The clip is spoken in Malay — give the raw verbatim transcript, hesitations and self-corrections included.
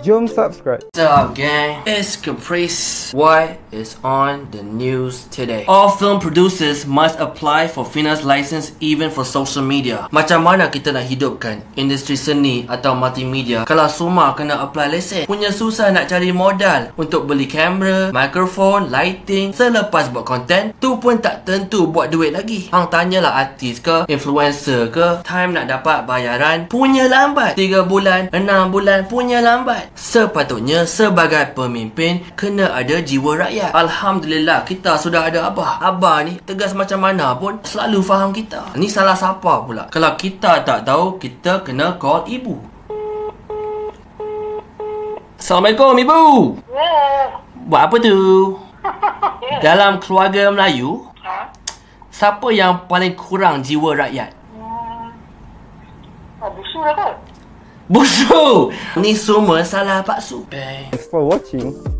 Jom subscribe. What's up, gang? It's Caprice. What is on the news today? All film producers must apply for finance license even for social media. Macam mana kita nak hidupkan industri seni atau multimedia kalau semua kena apply lesen? Punya susah nak cari modal untuk beli kamera, mikrofon, lighting. Selepas buat konten, tu pun tak tentu buat duit lagi. Hang tanyalah artis ke, influencer ke, time nak dapat bayaran punya lambat. tiga bulan, enam bulan punya lambat. Sepatutnya sebagai pemimpin kena ada jiwa rakyat. Alhamdulillah kita sudah ada Abah. Abah ni tegas macam mana pun selalu faham kita. Ni salah siapa pula? Kalau kita tak tahu, kita kena call ibu. Assalamualaikum ibu. Buat apa tu? Dalam keluarga Melayu, siapa yang paling kurang jiwa rakyat? Busu lah kot. Busu! Ni semua salah Pak Su. Thanks for watching.